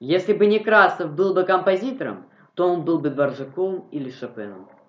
Если бы Некрасов был бы композитором, то он был бы Дворжаком или Шопеном.